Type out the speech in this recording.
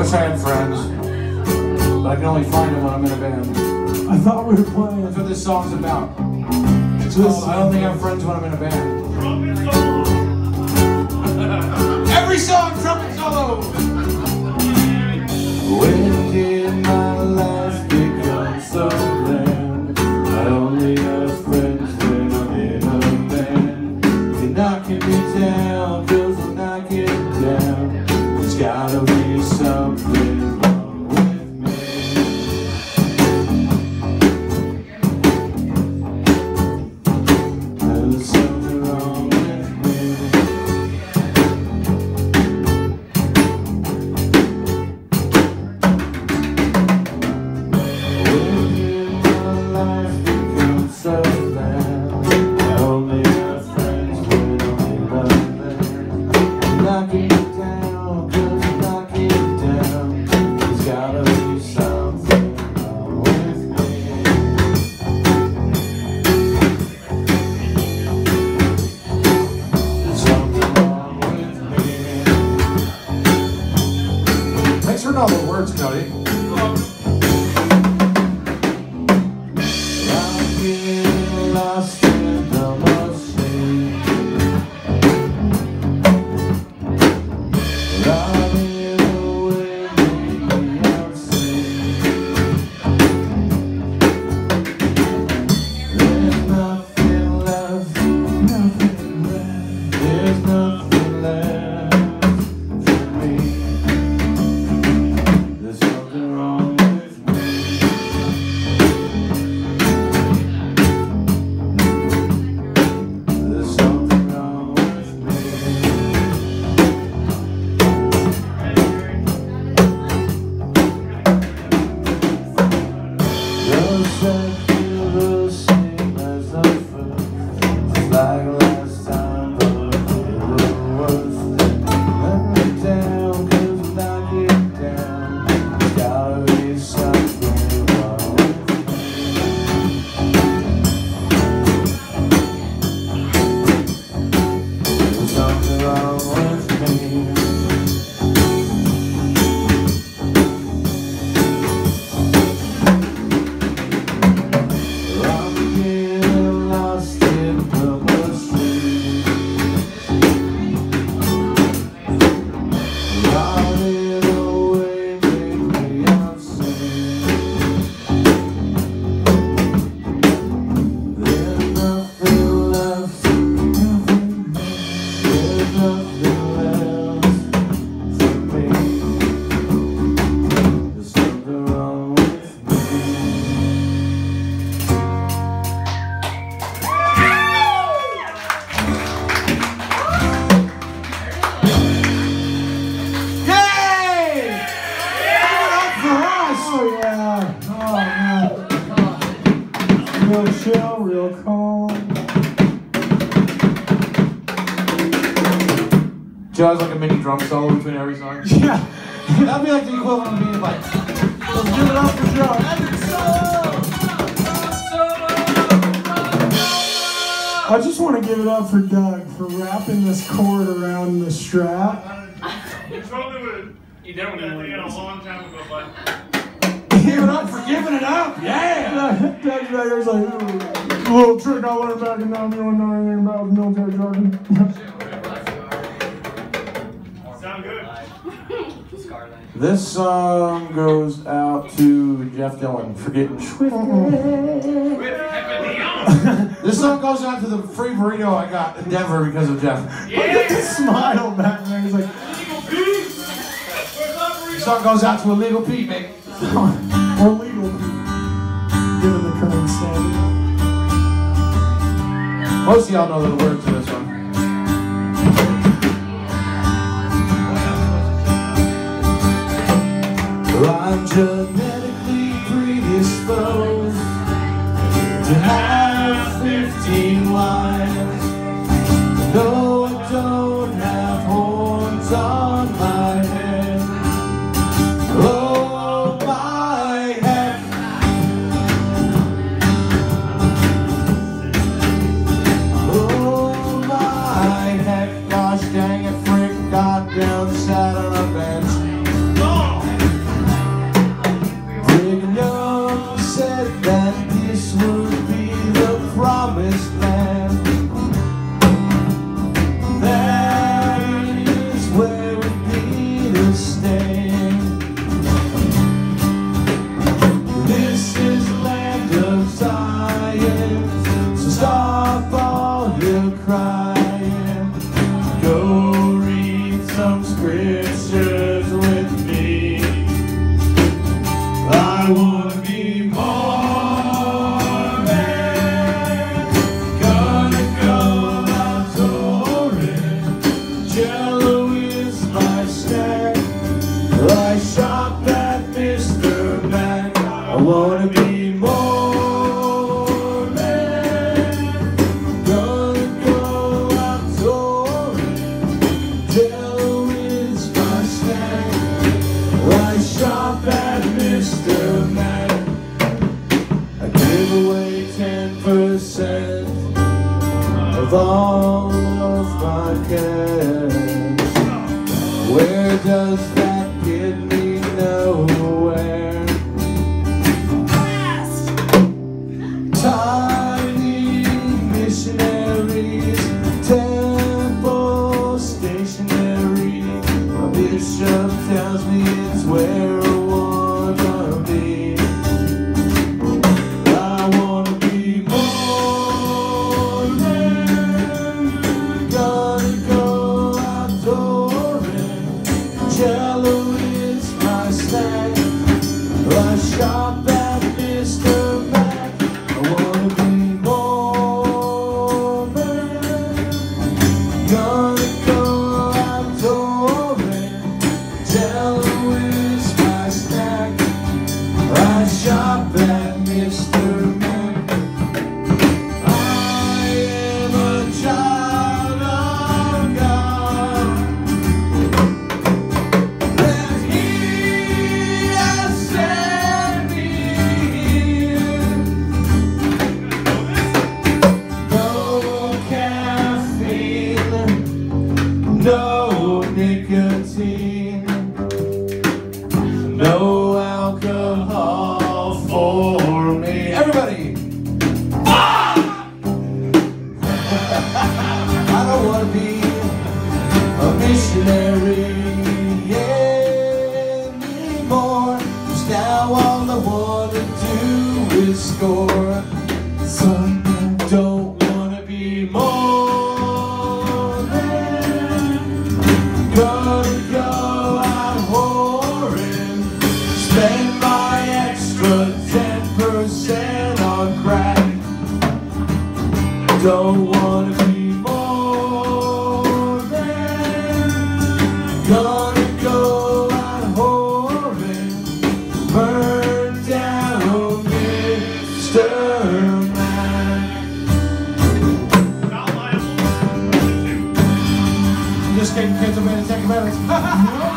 wish I had friends, but I can only find them when I'm in a band. I thought we were playing. That's what this song's about. It's called I Don't Think I Have Friends When I'm in a Band. Every song, trumpet solo! When did my life become so bland? I only have friends when I'm in a band. You're knocking me down, cause I'm knocking down. There's gotta be something wrong with me. There's something wrong with me. When did my life become so bad? I only have friends when I'm in a band. Knocking me down, cause I'm knocking down. There's gotta be something wrong with me. There's something wrong with me. Thanks for all the words, Cody. I'm getting lost in the machine. Running away, maybe I'm seen. There's nothing left, nothing left. There's nothing left for me. There's something wrong with me. There's something wrong with me. Does that feel the same as the first? Just like last time, but a little worse. Let me down, cause I'm knocking down. There's gotta be something wrong with me. There's something wrong with me. I'm getting lost in the machine. Running away, maybe I'm seen. There's nothing left, nothing left. There's nothing left for me. There's something wrong with me. Yay! Give it up for us! Oh yeah. Oh man. Real chill, real calm. Joe has like a mini drum solo between every song. Yeah. That'd be like the equivalent of being like, Let's give it up for Joe. I just want to give it up for Doug for wrapping this cord around the strap. You totally would. You definitely would. A long time ago, but give it up for giving it up, yeah! Doug's back there's like, a little trick I learned back in 91, you don't know anything about military jargon. sound good. This song goes out to Jeff Dillon for getting This song goes out to the free burrito I got in Denver because of Jeff. Look at the smile back there. He's like, This song goes out to Illegal Pete, mate. or legal, given the current standard. Most of y'all know the words to this one. I'm genetically predisposed to have 15 wives. No, I don't have horns on my head. Oh, my heck. Oh, my heck. Gosh dang it, frick, goddamn, sat on a bench. go read some scriptures with me. I wanna be Mormon, gonna go outdooring. Jello is my snack. I shop at Mr. Mac. I wanna be Mormon, gonna go outdooring. Jello is my snack. I shop at Mr. Mac. I give away 10% of all of my cash. Where does that get me? Nowhere. Tiny missionaries, temple stationary. My bishop tells me it's where I wanna be. I wanna be Mormon, gonna go outdooring. Jello is my snack. I shop at Mr. Mac. I wanna be Mormon, gonna go outdooring. Jello is my snack. I shop at Mr. Mac. I am a child of God, and He has sent me here. No caffeine, no nicotine, no alcohol for me. Everybody! I don't want to be a missionary anymore. 'Cause now all I want to do is score. So I don't want to be Mormon, gonna go out whoring, spend my extra 10% on crack. Don't want to be Mormon, gonna go out whoring, burn down Mr. Mac. Not liable. Just getting kids away to take minutes.